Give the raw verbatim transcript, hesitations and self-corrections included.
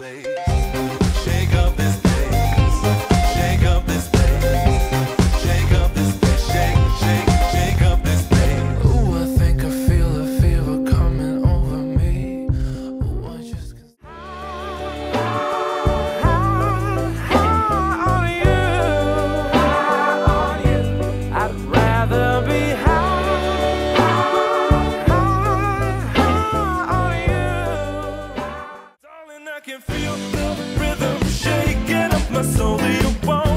place. Shake up this place. Shake up this place. Shake up this place. Shake, shake, shake up this place. Ooh, I think I feel a fever coming over me. Ooh, I just can't. High, high on you. High on you. I'd rather be high, high, high on you. Darling, I can feel the rhythm shaking up my soul. Do you want